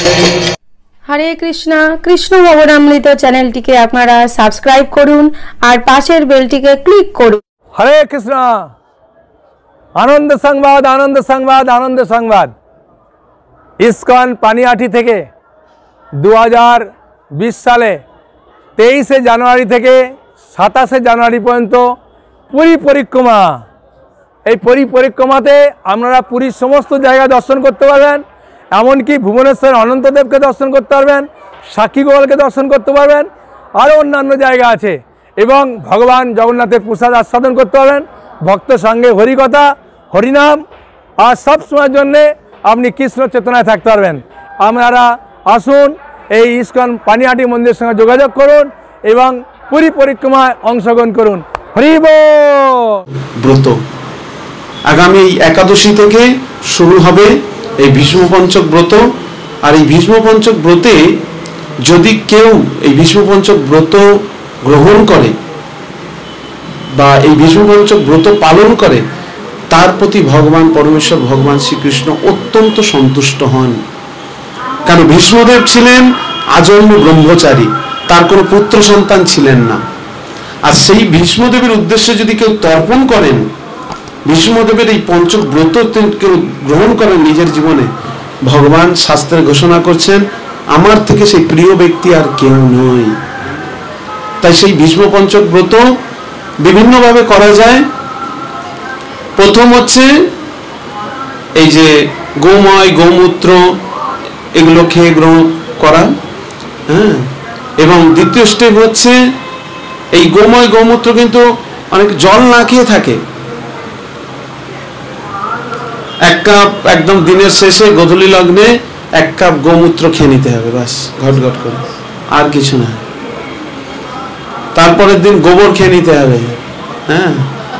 हरे कृष्णा कृष्ण भवनामृत चैनलটিকে আপনারা সাবস্ক্রাইব করুন আর পাশের বেলটিকে ক্লিক করুন। हरे कृष्णा आनंद संवाद आनंद संवाद आनंद संवाद इस्कन पानिहाटी থেকে 2020 সালে 23 জানুয়ারি থেকে 27 জানুয়ারি পর্যন্ত পুরী পরিক্রমা। এই পুরী পরিক্রমাতে আপনারা পুরীর সমস্ত জায়গা দর্শন করতে পারবেন, এমনকি ভুবনেশ্বর অনন্তদেবকে দর্শন করতে পারবেন, সাক্ষী গোপালকে দর্শন করতে পারবেন, আরও অন্যান্য জায়গা আছে এবং ভগবান জগন্নাথের প্রসাদ আস্বাদন করতে পারবেন। ভক্ত সঙ্গে হরিকথা হরিনাম আর সব সময়ের জন্যে আপনি কৃষ্ণ চেতনায় থাকতে পারবেন। আপনারা আসুন, এই ইস্কন পানিহাটি মন্দিরের সঙ্গে যোগাযোগ করুন এবং পুরী পরিক্রমায় অংশগ্রহণ করুন। হরি বল। ব্রত আগামী একাদশী থেকে শুরু হবে এই ভীষ্ম পঞ্চক ব্রত। আর এই ভীষ্ম পঞ্চক ব্রতে যদি কেউ এই ভীষ্ম পঞ্চক ব্রত গ্রহণ করে বা এই ভীষ্ম পঞ্চক ব্রত পালন করে, তার প্রতি ভগবান পরমেশ্বর ভগবান শ্রীকৃষ্ণ অত্যন্ত সন্তুষ্ট হন। কারণ ভীষ্মদেব ছিলেন আজন্ম ব্রহ্মচারী, তার কোনো পুত্র সন্তান ছিলেন না। আর সেই ভীষ্মদেবের উদ্দেশ্যে যদি কেউ তর্পণ করেন, ভীষ্মদেবের এই পঞ্চক ব্রত কেউ গ্রহণ করেন নিজের জীবনে, ভগবান শাস্ত্রে ঘোষণা করছেন আমার থেকে সেই প্রিয় ব্যক্তি আর কেউ নয়। তাই সেই ভীষ্ম পঞ্চক ব্রত বিভিন্নভাবে করা যায়। প্রথম হচ্ছে এই যে গোময় গোমূত্র এগুলো খেয়ে গ্রহণ করা, হ্যাঁ। এবং দ্বিতীয় স্টেপ হচ্ছে এই গোময় গোমূত্র কিন্তু অনেক জল না খেয়ে থাকে, এক কাপ একদম দিনের শেষে গোধূলি লগ্নে এক কাপ গোমূত্র খেয়ে নিতে হবে, বাস ঘট ঘট করে, আর কিছু না। তারপরের দিন গোবর খেয়ে নিতে হবে, হ্যাঁ।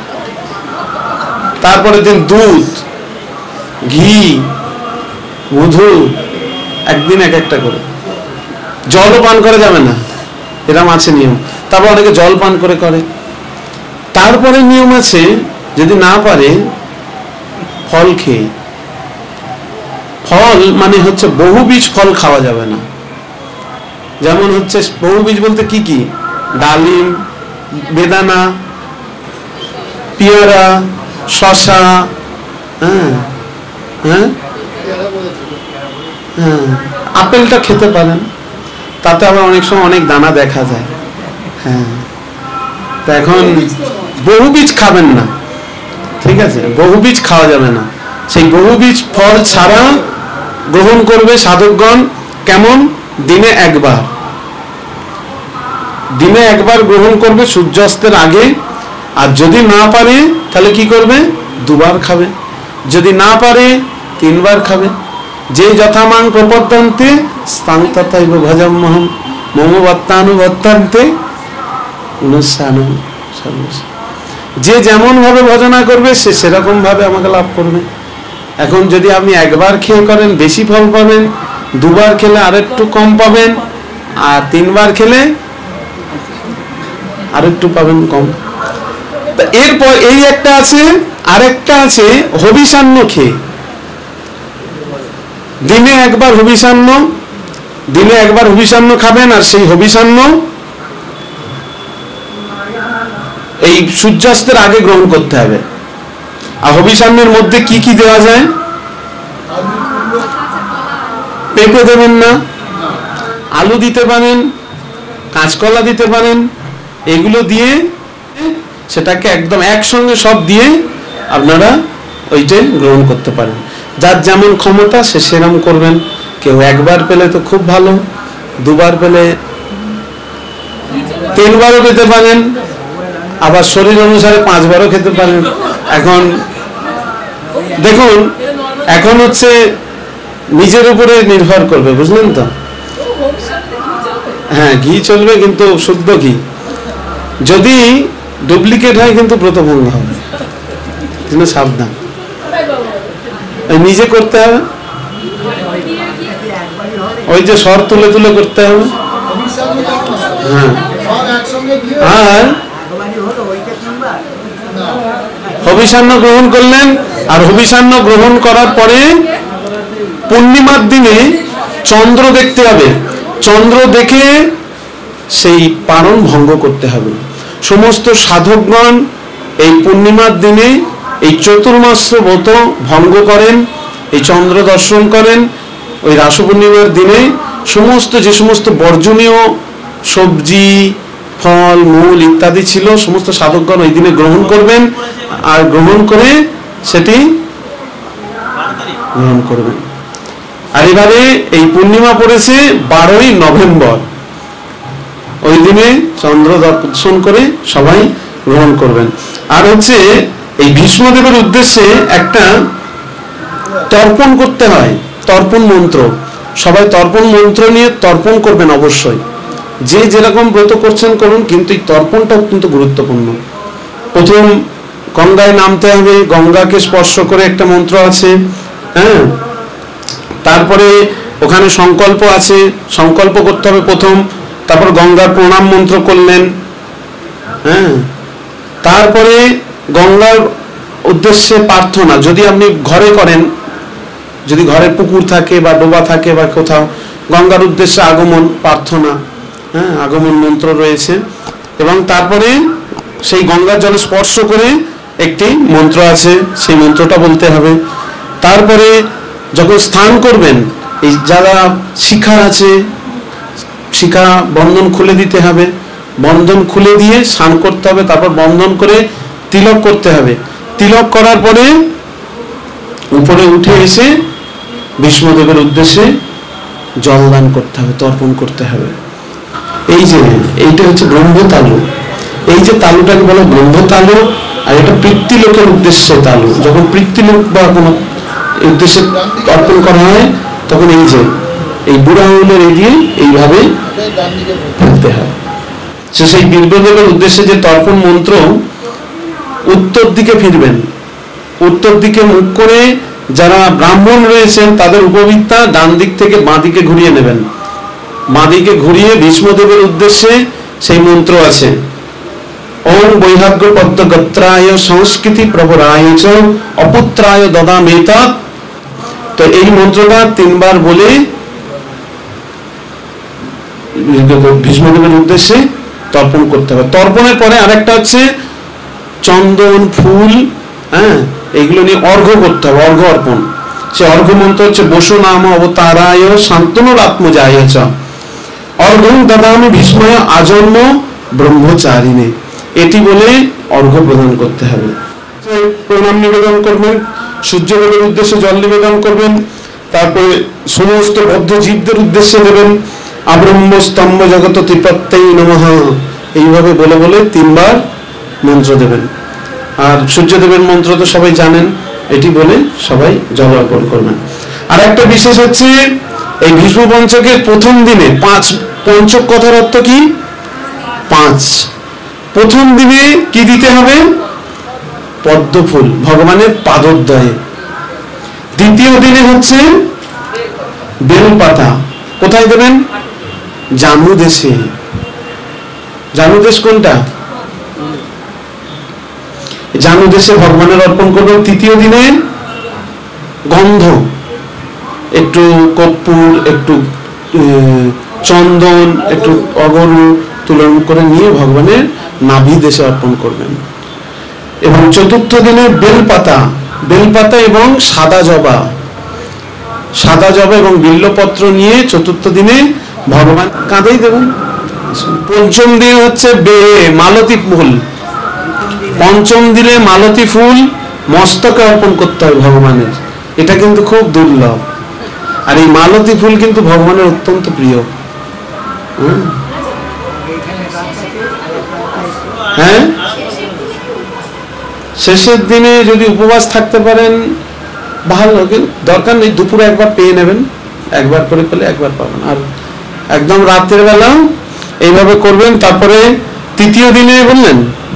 তারপরের দিন দুধ, ঘি, মধু, একদিন এক একটা করে। জলও পান করা যাবে না, এরকম আছে নিয়ম। তারপর অনেকে জল পান করে। তারপরে নিয়ম আছে যদি না পারে ফল খেয়ে। ফল মানে হচ্ছে বহুবীজ ফল খাওয়া যাবে না। যেমন হচ্ছে বহুবীজ বলতে কি কি? ডালিম, বেদানা, পেয়ারা, শসা, হ্যাঁ হ্যাঁ হ্যাঁ, আপেলটা খেতে পারেন, তাতে আবার অনেক সময় অনেক দানা দেখা যায়, হ্যাঁ। তো এখন বহুবীজ খাবেন না, ঠিক আছে? বহুবীজ খাওয়া যাবে না। সেই বহুবীজ ফল ছাড়া গ্রহণ করবে সাধকগণ। কেমন? দিনে একবার, দিনে একবার গ্রহণ করবে সূর্যাস্তের আগে। আর যদি না পারে তাহলে কি করবে? দুবার খাবে। যদি না পারে 3 বার খাবে। যে যথামাং প্রপদ্যন্তে স্থান তথৈব ভজম্যহম মম বত্তানুবর্তন্তে অনুসানু সর্বস্ব। যে যেমন ভাবে ভজনা করবে সে সেরকম ভাবে আমাকে লাভ করবে। এখন যদি আপনি একবার খেয়ে করেন বেশি ফল পাবেন, 2 বার খেলে আর একটু কম পাবেন, আর 3 বার খেলে আর একটু পাবেন কম। এরপর এই একটা আছে, আরেকটা আছে হবিষান্ন খেয়ে। দিনে একবার হবিষান্ন, দিনে একবার হবিষান্ন খাবেন। আর সেই হবিষান্ন এই সূর্যাস্তের আগে গ্রহণ করতে হবে। আর হবিষান্নের মধ্যে কি কি দেওয়া যায়? পেঁপে দেবেন না, আলু দিতে পারেন, কাঁচকলা দিতে পারেন। এগুলো দিয়ে সেটাকে একদম একসঙ্গে সব দিয়ে আপনারা ওইটাই গ্রহণ করতে পারেন। যার যেমন ক্ষমতা সে সেরকম করবেন। কেউ একবার পেলে তো খুব ভালো, 2 বার পেলে 3 বারও পেতে পারেন, আবার শরীর অনুসারে 5 বারও খেতে পারেন। এখন দেখুন, এখন হচ্ছে নিজের উপরে নির্ভর করবে, বুঝলেন তো? হ্যাঁ, ঘি চলবে, কিন্তু শুদ্ধ ঘি। যদি ডুপ্লিকেট হয় কিন্তু ব্রতভঙ্গ হবে, সাবধান। নিজে করতে হবে, ওই যে স্বর তুলে তুলে করতে হবে। হ্যাঁ, আর হবিষান্ন গ্রহণ করলেন। আর হবিষান্ন গ্রহণ করার পরে পূর্ণিমার দিনে চন্দ্র দেখতে হবে, চন্দ্র দেখে সেই পারণ ভঙ্গ করতে হবে। সমস্ত সাধকগণ এই পূর্ণিমার দিনে এই চতুর্মাস্য ব্রত ভঙ্গ করেন, এই চন্দ্র দর্শন করেন। ওই রাস পূর্ণিমার দিনে যে সমস্ত বর্জনীয় সবজি, ফল, মূল ইত্যাদি ছিল সমস্ত সাধকগণ ওই দিনে গ্রহণ করবেন, আর গ্রহণ করে সেটি গ্রহণ করবেন। আর এবারে এই পূর্ণিমা পড়েছে 12ই নভেম্বর, ওই দিনে চন্দ্র দর্শন করে সবাই গ্রহণ করবেন। আর হচ্ছে এই ভীষ্মদেবের উদ্দেশ্যে একটা তর্পণ করতে হয়, তর্পণ মন্ত্র। সবাই তর্পণ মন্ত্র নিয়ে তর্পণ করবেন অবশ্যই। যে যেরকম ব্রত করছেন করুন, কিন্তু এই তর্পণটা অত্যন্ত গুরুত্বপূর্ণ। প্রথম গঙ্গায় নামতে হবে, গঙ্গাকে স্পর্শ করে একটা মন্ত্র আছে, হ্যাঁ। তারপরে ওখানে সংকল্প আছে, সংকল্প করতে হবে প্রথম। তারপর গঙ্গার প্রণাম মন্ত্র করলেন, হ্যাঁ। তারপরে গঙ্গার উদ্দেশ্যে প্রার্থনা, যদি আপনি ঘরে করেন, যদি ঘরে পুকুর থাকে বা ডোবা থাকে বা কোথাও, গঙ্গার উদ্দেশ্যে আগমন প্রার্থনা, হ্যাঁ, আগমন মন্ত্র রয়েছে। এবং তারপরে সেই গঙ্গার জলে স্পর্শ করে একটি মন্ত্র আছে, সেই মন্ত্রটা বলতে হবে। তারপরে যখন স্নান করবেন, এই যারা শিখা আছে, শিখা বন্ধন খুলে দিতে হবে, বন্ধন খুলে দিয়ে স্নান করতে হবে। তারপর বন্ধন করে তিলক করতে হবে। তিলক করার পরে উপরে উঠে এসে ভীষ্মদেবের উদ্দেশ্যে জলদান করতে হবে, তর্পণ করতে হবে। এই যে এইটা হচ্ছে ব্রহ্মতালু, এই যে তালুটাকে বলে ব্রহ্মতালু। আর এটা পৃথ্বীলোকের উদ্দেশ্যে তালু। যখন পৃথ্বীলোক বা কোনো উদ্দেশ্যে তর্পণ করা হয়, তখন এই যে এই বুড়া আঙুলের এগিয়ে এইভাবে ফেলতে হয়। সেই বীরদেবের উদ্দেশ্যে যে তর্পণ মন্ত্র, উত্তর দিকে ফিরবেন, উত্তর দিকে মুখ করে যারা ব্রাহ্মণ রয়েছেন তাদের উপবিদ্যা ডান দিক থেকে বাঁ দিকে ঘুরিয়ে নেবেন। বাঁ দিকে ঘুরিয়ে ভীষ্মদেবের উদ্দেশ্যে সেই মন্ত্র আছে, ওম বৈহাগ্য পদ্ম গত্রায় সংস্কৃতি প্রভরায় চ অপুত্রায় দদামেতাৎ। তো এই মন্ত্রটা 3 বার বলে ভীষ্মদেবের উদ্দেশ্যে তর্পণ করতে হবে। তর্পণের পরে আরেকটা হচ্ছে চন্দন, ফুল, হ্যাঁ, এইগুলো নিয়ে অর্ঘ্য করতে হবে, অর্ঘ্য অর্পণ। সে অর্ঘ্য মন্ত্র হচ্ছে বসু নাম অবতারায় শান্তনুরাত্মজায় চ অর্ঘ্যং দদামি ভীষ্মায় আজন্ম ব্রহ্মচারিণে। এটি বলে অর্ঘ্য প্রদান করতে হবে। প্রণাম নিবেদন করবেন, সূর্যদেবের উদ্দেশ্যে জল নিবেদন করবেন। তারপরে সমস্ত বদ্ধ জীবদের উদ্দেশ্যে দেবেন, আব্রহ্ম স্তম্ভ জগত ত্রিপত্যৈ নমঃ, এইভাবে বলে বলে 3 বার মন্ত্র দেবেন। আর সূর্যদেবের মন্ত্র তো সবাই জানেন, এটি বলে সবাই জল অর্পণ করবেন। আর একটা বিশেষ হচ্ছে এই ভীষ্ম পঞ্চকের প্রথম দিনে 5 পঞ্চক কথার অর্থ কি? 5। প্রথম দিনে কি দিতে হবে? পদ্ম ফুল ভগবানের পাদোদ্দয়ে। দ্বিতীয় দিনে হচ্ছে বেলপাতা। কোথায় দেবেন? জানু দেশে। জানু দেশ কোনটা? জানু দেশে ভগবানের অর্পণ করবেন। তৃতীয় দিনে গন্ধ, একটু কর্পূর, একটু চন্দন, একটু অগরু তুলন করে নিয়ে ভগবানের নাভি দেশে অর্পণ করবেন। এবং চতুর্থ দিনে বেলপাতা, বেলপাতা এবং সাদা জবা, সাদা জবা এবং বিল্লপত্র নিয়ে চতুর্থ দিনে ভগবান কাঁধেই দেবেন। পঞ্চম দিন হচ্ছে মালতী ফুল। পঞ্চম দিনে মালতী ফুল মস্তকে অর্পণ করতে হয় ভগবানের। এটা কিন্তু খুব দুর্লভ। আর এই মালতী ফুল কিন্তু ভগবানের অত্যন্ত প্রিয়। হ্যাঁ, শেষের দিনে যদি উপবাস থাকতে পারেন ভালো, দরকার নেই, দুপুরে একবার পেয়ে নেবেন, একবার করে পেলে একবার পাবেন। আর একদম রাতের বেলা এইভাবে করবেন। তারপরে তৃতীয় দিনে বললেন,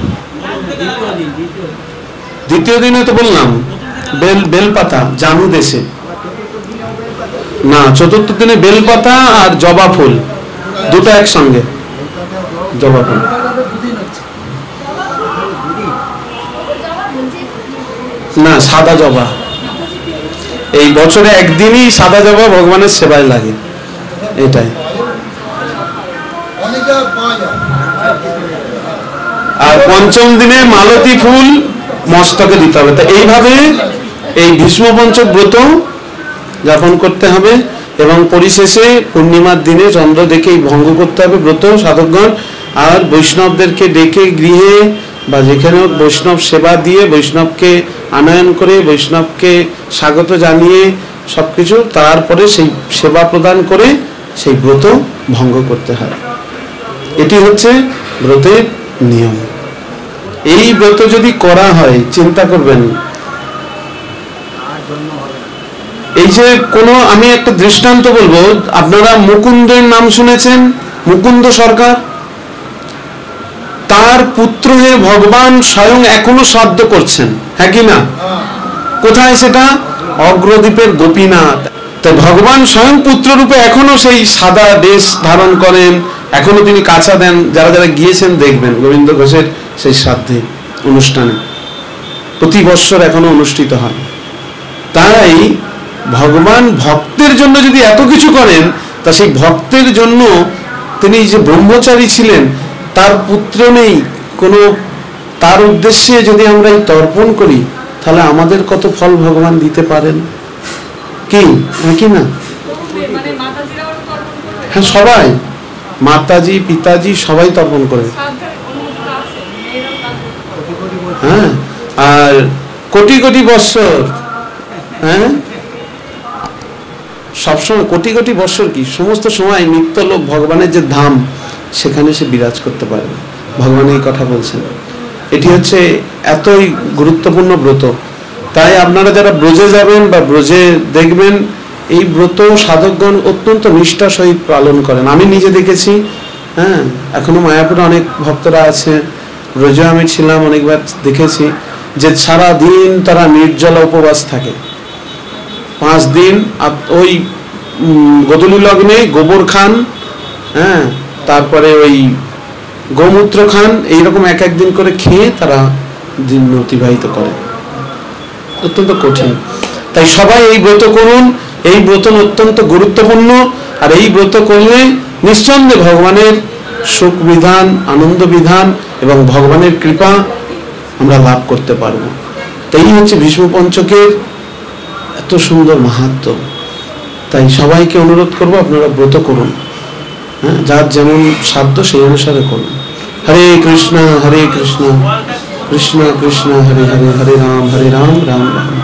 দ্বিতীয় দিনে তো বললাম বেলপাতা জানু দেশে না, চতুর্থ দিনে বেলপাতা আর জবা ফুল দুটো একসঙ্গে। জবা ফুল না, সাদা জবা। এই বছরে একদিনই সাদা জবা ভগবানের সেবায় লাগে। এটাই। আর পঞ্চম দিনে মালতী ফুল মস্তকে দিতে হবে। তা এইভাবে এই ভীষ্ম পঞ্চক ব্রত যাপন করতে হবে এবং পরিশেষে পূর্ণিমার দিনে চন্দ্র দেখেই ভঙ্গ করতে হবে ব্রত সাধকগণ। আর বৈষ্ণবদেরকে ডেকে গৃহে বা যেখানে বৈষ্ণব সেবা দিয়ে বৈষ্ণবকে আনয়ন করে বৈষ্ণবকে স্বাগত জানিয়ে সবকিছু তারপরে সেই সেবা প্রদান করে সেই ব্রত ভঙ্গ করতে হয়। এটি হচ্ছে ব্রতের নিয়ম। এই ব্রত যদি করা হয়, চিন্তা করবেন, এই যে আমি একটা দৃষ্টান্ত বলবো, আপনারা মুকুন্দের নাম শুনেছেন? মুকুন্দ সরকার, তার পুত্র হয়ে ভগবান স্বয়ং এখনো শ্রাদ্ধ করছেন, হ্যাঁ কি না? কোথায় সেটা? অগ্রদ্বীপের গোপীনাথ। তো ভগবান স্বয়ং পুত্র রূপে এখনো সেই সাদা বেশ ধারণ করেন, এখনো তিনি কাছা দেন। যারা যারা গিয়েছেন দেখবেন গোবিন্দ ঘোষের সেই শ্রাদ্ধে অনুষ্ঠানে প্রতি বৎসর এখনো অনুষ্ঠিত হয়। তাই ভগবান ভক্তের জন্য যদি এত কিছু করেন, তা সেই ভক্তের জন্য তিনি যে ব্রহ্মচারী ছিলেন, তার পুত্র নেই কোনো, তার উদ্দেশ্যে যদি আমরা এই তর্পণ করি, তাহলে আমাদের কত ফল ভগবান দিতে পারেন, কি নাকি না? হ্যাঁ, সবাই, মাতাজি পিতাজি সবাই তর্পণ করে। হ্যাঁ, আর কোটি কোটি বৎসর, হ্যাঁ সবসময় কোটি কোটি বৎসর কি সমস্ত সময় নিত্য লোক ভগবানের যে ধাম, সেখানে সে বিরাজ করতে পারে। ভগবান এই কথা বলছেন। এটি হচ্ছে এতই গুরুত্বপূর্ণ ব্রত। তাই আপনারা যারা ব্রজে যাবেন বা ব্রজে দেখবেন, এই ব্রত সাধকগণ অত্যন্ত নিষ্ঠার সহিত পালন করেন। আমি নিজে দেখেছি। হ্যাঁ, এখনো মায়াপুরে অনেক ভক্তরা আছে, ব্রজে আমি ছিলাম, অনেকবার দেখেছি যে সারা দিন তারা নির্জলা উপবাস থাকে। 5 দিন ওই গোধূলি লগ্নে গোবর খান, হ্যাঁ, তারপরে ওই গোমূত্র খান, এইরকম এক দিন করে খেয়ে তারা দিন অতিবাহিত করে। অত্যন্ত কঠিন। তাই সবাই এই ব্রত করুন। এই ব্রত অত্যন্ত গুরুত্বপূর্ণ। আর এই ব্রত করলে নিঃসন্দেহে ভগবানের সুখ বিধান, আনন্দ বিধান এবং ভগবানের কৃপা আমরা লাভ করতে পারবো। তাই হচ্ছে ভীষ্ম পঞ্চকের এত সুন্দর মাহাত্ম্য। তাই সবাইকে অনুরোধ করব, আপনারা ব্রত করুন। হ্যাঁ, যার যেমন সাধ্য সেই অনুসারে করুন। হরে কৃষ্ণ কৃষ্ণ কৃষ্ণ কৃষ্ণ হরে হরে, হরে রাম রাম রাম।